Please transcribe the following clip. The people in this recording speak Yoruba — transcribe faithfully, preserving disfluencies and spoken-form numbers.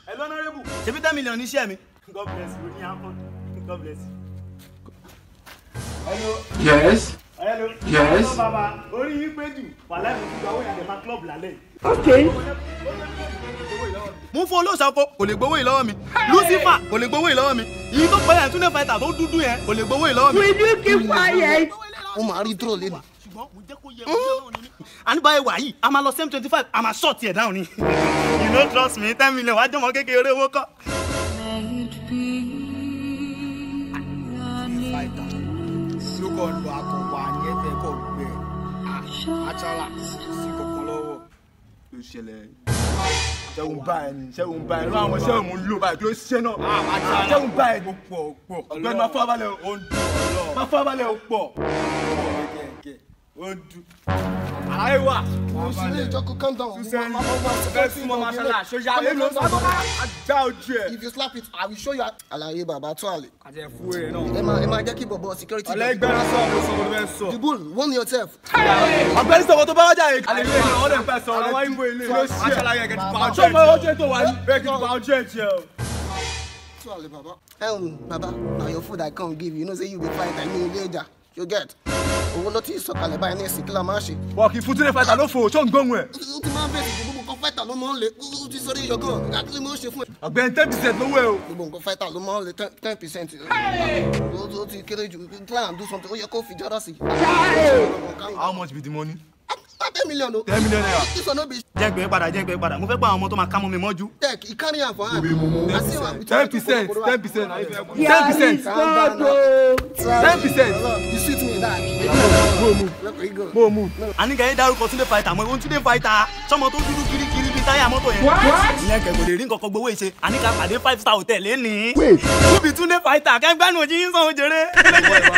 Hello, honorable. Ṣé bí ten million ní iṣẹ́ mi? God bless you. Ní àpọ̀. God bless you. Hello. Yes. Hello. Yes. Hello, Baba. Orí yín pé jù. Wàhálà mi ti gba owó ìyàgbẹ́ máa club lálẹ́. Okay. Mo fún olóòṣà kò lè gbowó ìlọ́wọ́ mi. Lucifer kò lè gbowó ìlọ́wọ́ mi. Ìyí tó pẹ́ yẹn Túndé Fighter tó dúdú yẹn kò lè gbowó ìlọ́wọ́ mi. Will you keep quiet? Ó máa rí dúró lẹ́nu. Àní báyìí wà yìí, a máa lọ same twenty five, a máa short ẹ̀ down ni. You no trust me, ten million wá jọmọ kékeré owó kọ́. Lókọ̀ ọ̀dọ̀ àkọ́wà ní ẹ̀fẹ̀ kọ̀ gbẹ. Àṣàlà sí kankan lọ́wọ́. Ló ṣẹlẹ̀. Ṣẹ́gun bá ẹ ní, ṣẹ́gun bá ẹ ní. Àwọn ṣẹ́gun mú lò báyìí tó ṣiṣẹ́ náà. Ṣẹ́gun bá ẹ ní. Pọ̀ pọ̀. Ọ̀gbẹ́ni máa fọ́ abalẹ̀ o. Máa fọ́ abalẹ̀ o pọ̀. Ó ń dùn. Àlàyé wà. Mo sì lè jọ kó calm down. Bẹ́ẹ̀ sí mo máa ṣàlà ṣọ́jà lé ló sọ. Ajá ojú ẹ̀. If you slap it, I will show you. Àlàyé bàbá tó àlè. Àjẹ fún ẹ náà. Ẹ máa ẹ máa jẹ́ kí bọ̀bọ̀ security. Ọ̀lẹ́gbẹ́ náà sọ̀rọ̀ ló sọ ló fẹ́ sọ. The bull, warn yourself. Ọ̀gbẹ́ni sọ̀rọ̀ tó bá wájà yìí. Àlè ilé ìlú ọ̀dẹ̀ fẹ́ sọ ọ̀rẹ́ tí ló ṣe. Aṣàlàyé ẹ̀kẹ́ ti pa ọjọ́ ẹ̀. Ṣé ọmọ ọjọ́ tó wà ní? Bẹ́ẹ̀ kì í pa ọjọ́ ẹ̀ tiẹ̀ o. Tó àlè bàbá. Um, bàbá, na your food I come give you. You know say you be fight I mean later. You get? Owó ló ti sọ̀kalẹ̀ báyìí ní ìsìn kí la máa ṣe. Wọ́n kì í fún Túndé Fighter ló fò ṣó ń gbóhùn ẹ̀. Ó ti máa ń bẹ̀rẹ̀ gbogbo nǹkan fighter ló máa ń lè. Ó ti sọ ní ìyọ̀gàn. Àkílẹ̀ mo ṣe fún ẹ. Ọ̀gbẹ́ni ten percent lówó ẹ o. Gbogbo nǹkan fighter ló máa ń lè ten percent. Ó ti kéré jù. Try and do something. Ó yẹ kó fi jára sí. How much be the money? ten million o. ten million naira. This one no be Jẹ́ gbé padà, jẹ́ gbé padà. Mo fẹ́ gba àwọn ọmọ tó máa ká mọ́ mi mọ́jú. tech. He carry am for hand. ten percent ten percent ten percent ten percent. You sweet me that. Mo mú. Àní kẹ́yìn dárúkọ Túndé Fighter mọ́, ìwọ̀n Túndé Fighter sọmọ tó dúdú kirikiri bíi táyà mọ́tò yẹn. Ìyẹn kẹ̀ kò lè rí nǹkan kan gbowó ìṣe. Àní ká pàdé five star hotel lẹ́nìí. Wait. Túbí Túndé Fighter kẹ́gbẹ́nu òjì yín sọ̀rọ̀ jèrè.